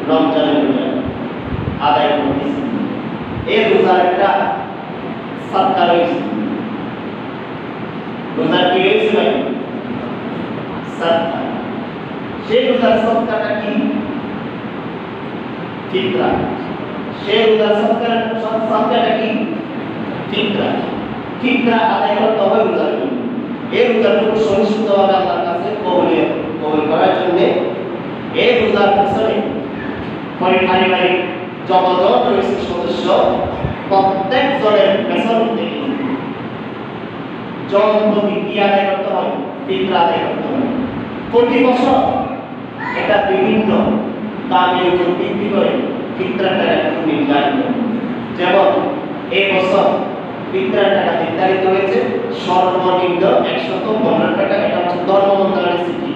রমজানের রোজা আদায় করতেছি। এই রোজার একটা সাদকা রয়েছে। রোজার কি রয়েছে ভাই? সাদকা। সেই রোজার সাদকাটা কি? ফিতরা। সেই রোজার সাদকাটা কি? ফিতরা। ফিতরা আদায় করতে হবে রোজার জন্য। এই রোজাটুকু সহিষ্ণুভাবে আল্লাহর কাছে কবুল করার জন্য এই রোজার পিছনে পারিবারিক যতজন রয়েছে সদস্য প্রত্যেক জনের পেছন থেকে জন প্রতি কি আদায় করতে হবে? ফিতরা আদায় করতে হবে। প্রতি বছর এটা বিভিন্ন দামের উপর ভিত্তি করে ফিতরাটা একটু নির্ধারিত। যেমন এই বছর ফিতরার টাকা নির্ধারিত হয়েছে সর্বনিম্ন 115 টাকা। এটা হচ্ছে ধর্ম মন্ত্রণালয়ের চিঠি।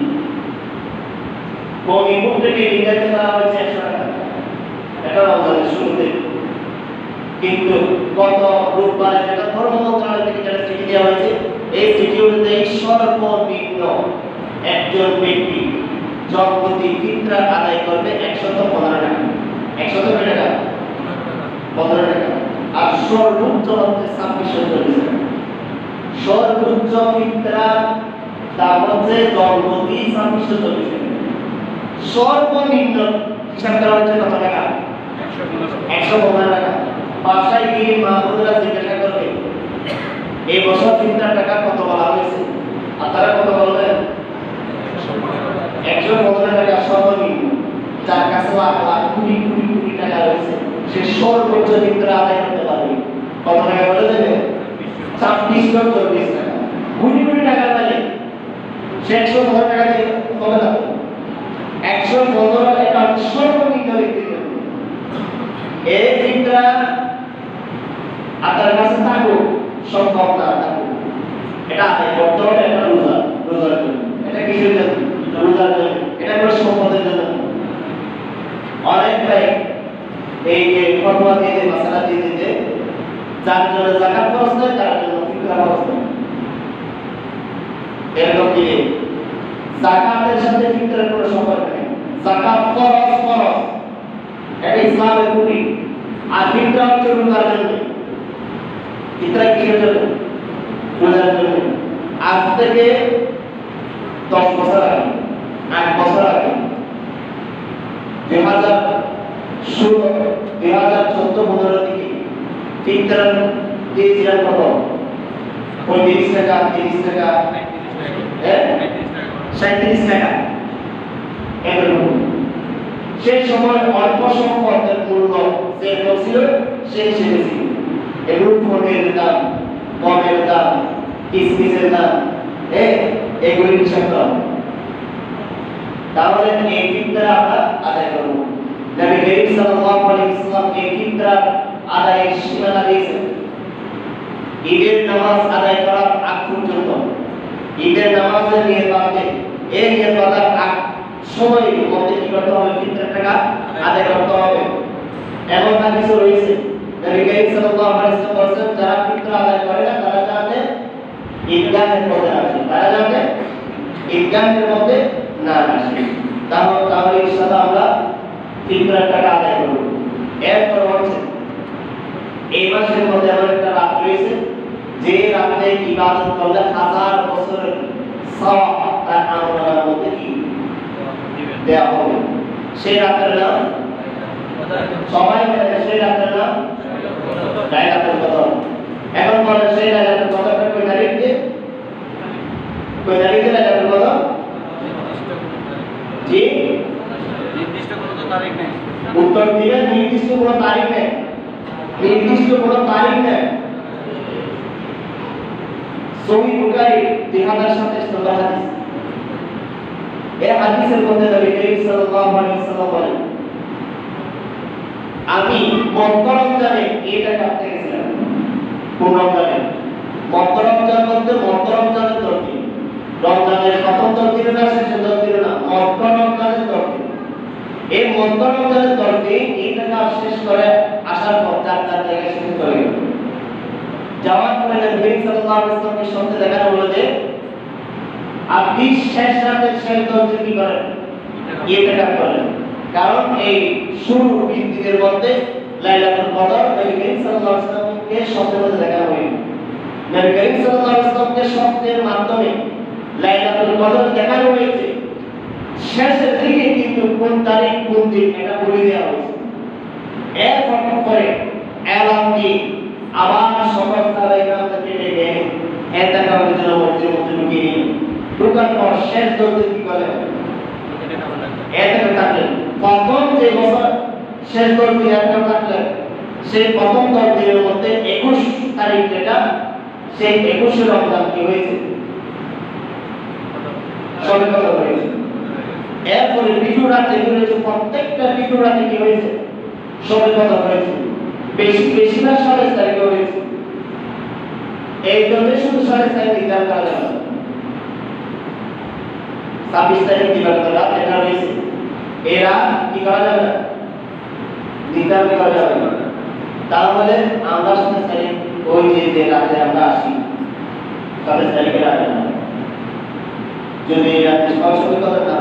কমিটি থেকে নির্ধারিত করা হয়েছে 100 টাকা। এটা রমজানের শুরুতে। কিন্তু গত রোববারে যেটা ধর্ম মন্ত্রণালয় থেকে যেটা চিঠি দেওয়া হয়েছে, এই চিঠি অনুযায়ী সর্বনিম্ন একজন ব্যক্তি জনপ্রতি ফিতরা আদায় করবে 115 টাকা। 115 টাকা 15 টাকা। আর সর্বোচ্চ হচ্ছে 2640 টাকা। সর্বোচ্চ ফিতরার দাম হচ্ছে জনপ্রতি 2640 টাকা। সর্বনিম্ন হিসাব করা হচ্ছে কত টাকা? 115 টাকা। বাসায় গিয়ে মা বোনেরা জিজ্ঞাসা করবে এই বছর ফিতরার টাকা কত বলা হয়েছে, আপনারা কত বলবেন? 115 টাকা সর্বনিম্ন। যার কাছে লাখ লাখ কোটি কোটি কোটি টাকা রয়েছে সে সর্বোচ্চ ফিতরা আদায় করতে পারবে। কত টাকা বলে দেবে? 2640 টাকা। কোটি কোটি টাকা পেলে সে 115 টাকা দিয়ে হবে না। 115 টাকা সর্বনিম্ন ব্যক্তির জন্য। এই ফিতরা আপনার কাছে থাকুক সম্ভব না থাকুক, এটা আদায় করতে হবে। এটা রোজার জন্য। এটা কিসের জন্য? রোজার জন্য। এটা কোনো সম্পদের জন্য। অনেক ভাই এই যে ফতোয়া দিয়ে মাসালা দিয়ে দিতে যার জন্য যাকাত খরচ নয় তার জন্য ফিতরা খরচ নয়। এরকম কি যাকাতের সাথে ফিতরার কোনো সম্পর্ক নেই। যাকাত ফরজ, এটা ইসলামের রুটি। আর ফিতরা হচ্ছে রোজার জন্য। ফিতরা কিসের জন্য? রোজার জন্য। আজ থেকে 10 বছর আগে, 8 বছর আগে 2014-15 থেকে ফিতরা দিয়েছিলেন কত? 35 টাকা, 30 টাকা, 37 টাকা। এরকম সেই সময় অল্প সম্পদের মূল্য যে ছিল সেই হিসেবে ছিল। এগুলো ফোনের দাম, গমের দাম, কিসমিসের দাম, এগুলি হিসাব করা। তাহলে এই ফিতরা আমরা আদায় করব। নবী করিম সাল্লাল্লাহু আলাইহি ওয়াসাল্লাম এই ফিতরা আদায়ের সীমানা দিয়েছেন ঈদের নামাজ আদায় করার আগ পর্যন্ত। ঈদের নামাজের নিয়ত বাঁধতে এই নিয়ত বাঁধার আগ সময়ের মধ্যে কি করতে হবে? ফিতরা টাকা আদায় করতে হবে। এমন হাদিস রয়েছে নবী করিম সাল্লাল্লাহু আলাইহি ওয়াসাল্লাম বলেছেন যারা ফিতরা আদায় করে না তারা যাতে ঈদগাহের মধ্যে আসে, তারা যাতে ঈদগাহের মধ্যে না আসে। তাহলে ইনশাআল্লাহ আমরা ফিতরার টাকা আদায় করব। এরপর হচ্ছে এই মাসের মধ্যে এমন একটা রাত রয়েছে যে রাতে ইবাদত করলে 1000 বছরের সওয়াব তার আমলনামার মধ্যে কি দেওয়া হবে। সেই রাতের নাম সবাই বলে, সেই রাতের নাম লাইলাতুল কদর। এখন বলে সেই লাইলাতুল কদরটা কোন তারিখে? কোন তারিখে লাইলাতুল কদর? জি, নির্দিষ্ট কোনো তারিখ নেই। উত্তর দিলে নির্দিষ্ট কোনো তারিখ নেই। নির্দিষ্ট কোনো তারিখ নেই। সহিহ বুখারী 3027 নম্বর হাদিস। এই হাদিসের মধ্যে নবী করিম সাল্লাল্লাহু আলাইহি ওয়াসাল্লাম বলেন আমি মক্কা রমজানে এটা কাটতে গেছিলাম। কোন রমজানে? মক্কা রমজান মধ্যে মক্কা রমজানের 10 দিন। রমজানের প্রথম 10 দিন না শেষের 10 দিন না, মক্কা রমজানের 10 দিন। এই মক্কা রমজানের 10 দিন এটা কাজ শেষ করে আসার পর তার জায়গায় শেষ করে গেল। যাওয়ার পরে নবী সাল্লাল্লাহু আলাইহি ওয়াসাল্লামের সাথে দেখা হলো যে আপনি শেষ রাতের শেষ 10 দিন কি করেন? এটা করেন। কারণ এই শুরু দিনের মধ্যে লাইলাতুল কদর নবী করিম সাল্লাল্লাহু আলাইহি ওয়াসাল্লামকে স্বপ্নের মধ্যে দেখা হয়নি। নবী করিম সাল্লাল্লাহু আলাইহি ওয়াসাল্লামকে স্বপ্নের মাধ্যমে লাইলাতুল কদর দেখানো হয়েছে। শেষের দিকে কিন্তু কোন তারিখ কোন দিন এটা বলে দেওয়া হয়েছে। এরপর পরে এলাম কি আবার সকল সাহাবায়ে-কেরামকে ডেকে এতেকাফের জন্য মসজিদের মধ্যে ঢুকিয়ে নিয়ে ঢোকার পর শেষ দৌড়ে কি করে এতেকাফ থাকলেন। প্রথম যে বছর শেষ দৌড়ে এতেকাফ থাকলেন সেই প্রথম 10 দিনের মধ্যে 21 তারিখ যেটা সেই 21 রমজান কি হয়েছে সবে কথা হয়েছে। এরপরে বিজু রাতে হয়েছে, প্রত্যেকটা বিজু রাতে কি হয়েছে সবে কথা হয়েছে, বেশিরভাগ 27 তারিখে হয়েছে। এই জন্য শুধু 27 তারিখ নির্ধারণ করা যাবে না, 26 তারিখ দিবাগত রাত এটা হয়েছে, এরা কি করা যাবে না নির্ধারণ করা যাবে না। তাহলে আমরা 27 তারিখ ওই যে রাতে আমরা আসি 27 তারিখে রাতে যদি রাতে সবে কথা না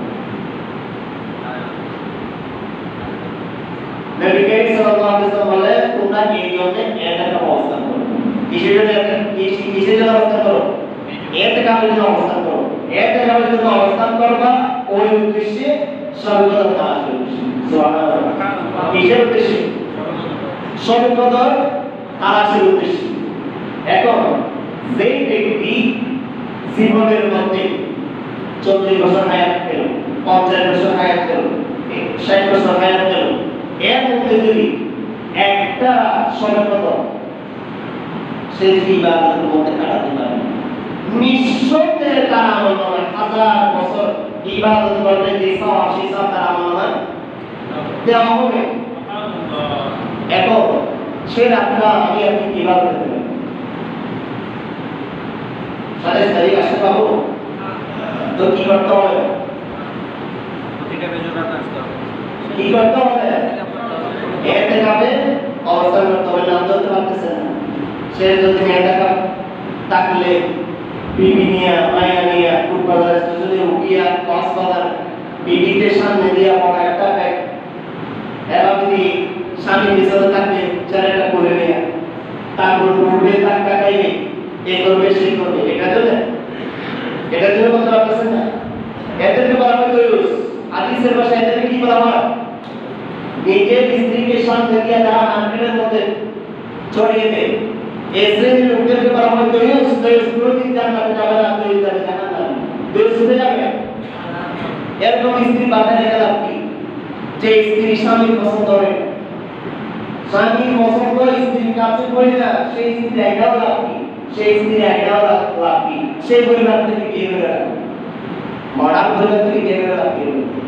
নবী করিম সাল্লাল্লাহু আলাইহি ওয়াসাল্লাম বলে তোমরা এই জন্য এতেকাফ অবস্থান করো। কিসের জন্য অবস্থান করো? এতেকাফের জন্য অবস্থান করো। এতেকাফের জন্য অবস্থান করবা ওই উদ্দেশ্যে সবে কদর তালাশের উদ্দেশ্যে। সুবহানাল্লাহ। কিসের উদ্দেশ্যে? সবে কদর তালাশের উদ্দেশ্যে। এখন যেই ব্যক্তি জীবনের মধ্যে 40 বছর হায়াত পেল, 50 বছর হায়াত পেল, 60 বছর হায়াত পেল, এর মধ্যে যদি একটা সবে কদর সে ইবাদতের মধ্যে কাটাতে পারে, নিঃসন্দেহে তার আমলনামায় 1000 বছর ইবাদত করলে যে সওয়াব সেই সওয়াব তার আমলনামায় দেওয়া হবে। এখন সে রাতটা আমি আপনি ইবাদত করবেন 27 তারিখ আসতে পাবো তো কি করতে হবে? কি করতে হবে? এতেকাফে অবস্থান করতে হবে। নাম ধরতে পারতেছে না সে যদি এতেকাফ থাকলে বিবি নিয়া মায়া নিয়া ফুটবলার স্টেশনে উঠিয়া কক্সবাজার বিবিকে সামনে দিয়া পড়া একটা ব্যাগ এরা যদি স্বামী পিছনে থাকবে চারটা করে নেয়া তারপর উঠবে টাকা খাইবে এ করবে সেই করবে এটা জন্য বলতে পারতেছেন না। এদেরকে বলা হয় দয়ুস। হাদিসের ভাষায় এদেরকে কি বলা হয়? নিজের স্ত্রীকে সামনে দিয়া যারা মার্কেটের মধ্যে ছড়িয়ে দেয় এই শ্রেণীর লোকদেরকে বলা হয় দয়ুস। দয়ুস কোনদিন জান্নাতে যাবে না, দয়ুস যাবে জাহান্নামে। দয়ুস হতে যাবে এরকম স্ত্রী বাজারে গেলে আপনি যে স্ত্রী স্বামী পছন্দ করে, স্বামী পছন্দ স্ত্রীর কাছে পড়ে না, সেই স্ত্রী একাও লাভি, সেই স্ত্রী একাও লাভি, সেই পরিবার থেকে বিয়ে করে রাখবে, মডার্ন পরিবার থেকে বিয়ে করে রাখবে।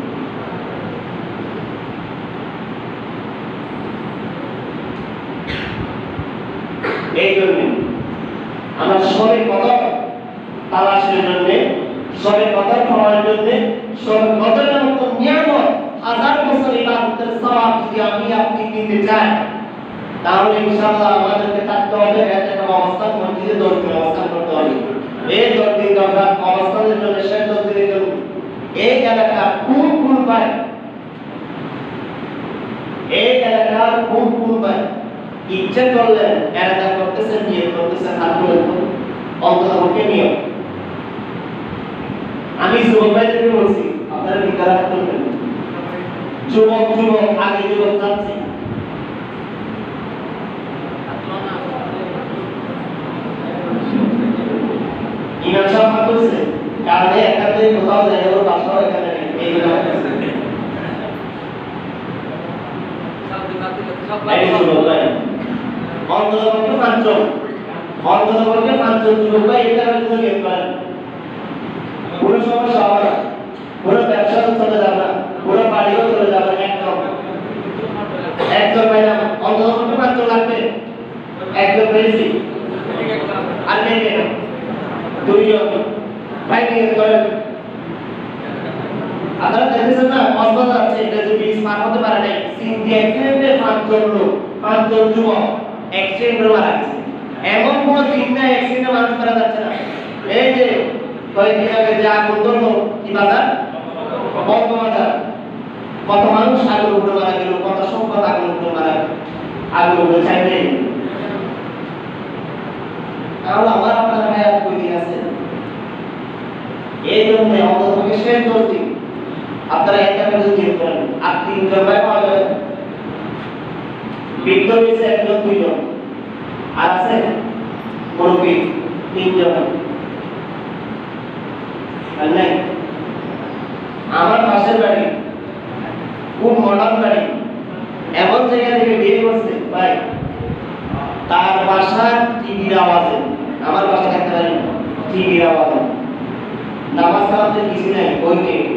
এই জন্য আমরা সবে কদর তালাশের জন্য, সবে কদর পাওয়ার জন্য, সবে কদরের মতো নিয়ামত 1000 বছর ইবাদতের সওয়াব যদি আমি আপনি নিতে চাই তাহলে ইনশাআল্লাহ আমাদেরকে থাকতে হবে একটা অবস্থান মসজিদে 10 দিন অবস্থান করতে হবে। এই 10 দিন দরকার অবস্থানের জন্য, শেষ 10 দিনের জন্য এই এলাকা কোন পায়, এই এলাকার কোন পায় ইচ্ছা করলে এলাকা করতেছেন, নিয়ে করতেছেন, হাত তুলে অন্ততপক্ষে নিয়ম। আমি যুবক ভাইদেরকে বলছি আপনারা বিদ্যালয় হাত তুলবেন। যুবক আগে যুবক যাচ্ছে ইমাম সাহেব হাত তুলছে কারণ একাতে কোথাও যায় ওর বাসাও এখানে এই অন্ততপক্ষে পাঁচজন যুবক ভাই এটা জন্য নিয়োগ করেন। পুরো সমস্যা হবে না, পুরো ব্যবসাও চলে যাবে না, পুরো বাড়িও চলে যাবে না। একজন ভাই না অন্ততপক্ষে 5 জন লাগবে, একজন পেয়েছি আর নেই না 2 জন ভাই নিয়ে করেন। আপনারা দেখেছেন না কক্সবাজার আছে এটা যে বিচ পার হতে পারে নাই, সিঙ্গি অ্যাক্সিডেন্টে 5 জন লোক, 5 জন যুবক অ্যাক্সিডেন্টে মারা গেছে। এমন কোন দিন না অ্যাক্সিডেন্টে মানুষ মারা যাচ্ছে না। এই যে কয়েকদিন আগে যে আগুন ধরলো কি বাজার, বঙ্গবাজার, কত মানুষ আগুন উঠে মারা গেল, কত সম্পদ আগুন উঠে মারা গেল, আগুন উঠে চাইবে। তাহলে আমার আপনার হায়াত কয়দিন আছে? এই জন্য অন্ততপক্ষে শেষ 10 দিন আপনারা একটা করে দিন করেন, আর 3 জন ভাই পাওয়া যাবে। বৃদ্ধ হয়েছে 1 জন 2 জন, আর আছে মুরব্বী 3 জন। আর নাই আমার পাশের বাড়ি খুব মডার্ন বাড়ি, এমন জায়গা থেকে বিয়ে করছে ভাই, তার বাসা টিভির আওয়াজে, আমার বাসা থাকতে পারি না, টিভির আওয়াজে নামাজ কালামতে কিছু নেই, ওই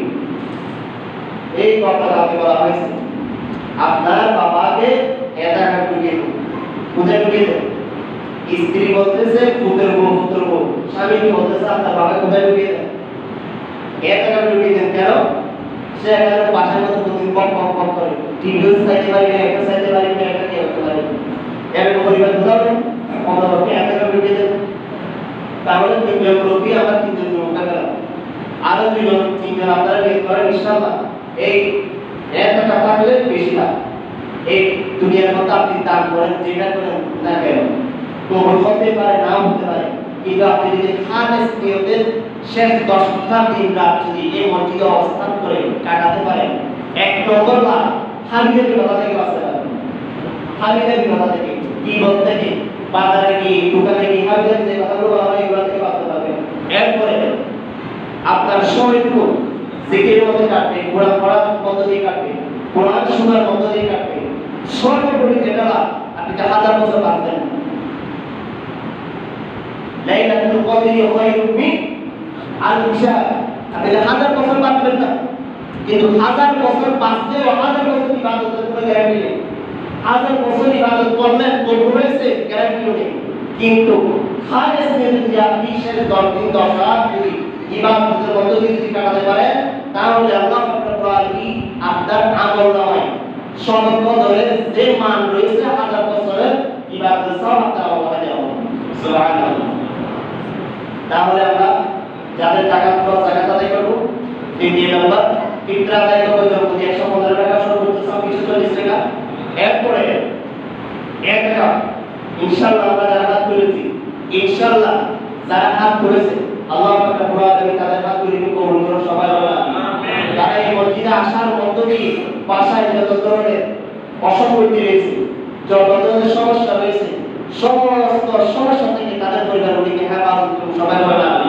এই কথাটা আপনি বলা হয়েছে। আপনার বাবাকে এলাকা ঢুকিয়ে দেন, কোথায় ঢুকিয়ে দেন? স্ত্রী বলতেছে পুত্র বউ, স্বামী বলতেছে আপনার বাবা কোথায় ঢুকিয়ে দেন? এলাকা ঢুকিয়ে দেন। কেন? সে এখানে বাসার মতো প্রতিদিন কম করে, টিভিও চাইতে পারি না, একটা চাইতে পারি না, একটা কেউ করতে পারি না, এরকম পরিবার ধরাবেন অন্ততপক্ষে এলাকা ঢুকিয়ে দেন। তাহলে 3 জন লোকই আমার 3 জন লোক গেল, আরো 2 জন 3 জন আপনারা বের করেন ইনশাআল্লাহ। এই একটা টাকা হলে বেশি লাভ। এই দুনিয়ার মতো আপনি দান করেন, যেটা করেন না কেন, কবুল হতে পারে নাও হতে পারে, কিন্তু আপনি যদি খালেস নিয়তের শেষ 10টা দিন রাত যদি এই মসজিদে অবস্থান করে কাটাতে পারেন, 1 নম্বর লাভ হারিয়ে বিপদ থেকে বাঁচতে পারবেন। হারিয়ে বিপদ থেকে, কি বলতে কি, বাজারে কি, দোকানে কি, হারিয়ে যে কথাগুলো বলা হয় এগুলো থেকে বাঁচতে পারবেন। এরপরে আপনার সময়টুকু জিকিরের মধ্যে কাটবে, কোরআন পড়ার মধ্য দিয়ে কাটবে, কোরআন শোনার মধ্য দিয়ে কাটবে। সর্বোপরি যেটা লাভ, আপনি 1000 বছর বাঁচবেন। লাইলাতুল কদরি খায়রুম মিন আলফি শাহর, আপনি 1000 বছর বাঁচবেন না, কিন্তু 1000 বছর বাঁচলেও 1000 বছর ইবাদতের কোনো গ্যারান্টি নেই। 1000 বছর ইবাদত করলেন কবুল হয়েছে গ্যারান্টি নেই, কিন্তু খালেস নিয়ে যদি আপনি শেষ 10 দিন 10 রাত যদি ইবাদতের মধ্য দিয়ে যদি কাটাতে পারেন, তাহলে আল্লাহ তাআলা আপনার আমল নামায় সনদ বদলের যে মান রয়েছে 1000 বছরের ইবাদত সব আপনার হয়ে যাবে। সুবহানাল্লাহ। তাহলে আমরা যাদের টাকা খরচ জাকাত আদায় করব, 3 নম্বর ফিতরা আদায় করব, যেমন 115 টাকা সর্বোচ্চ সবকিছু 40 টাকা। এরপরে 1 টাকা ইনশাআল্লাহ আমরা যারা হাত তুলেছি, ইনশাআল্লাহ যারা হাত তুলেছে আল্লাহ পাক পুরোপুরি তাদের হাত তুলে কবুল করুন সবাই বলেন আমিন। যারা এই মসজিদে আসার মধ্য দিয়ে বাসায় যত ধরনের অসঙ্গতি রয়েছে, যত ধরনের সমস্যা রয়েছে, সমস্ত সমস্যা থেকে তাদের পরিবারগুলিকে হেফাজত করুন সবাই বলেন আমিন।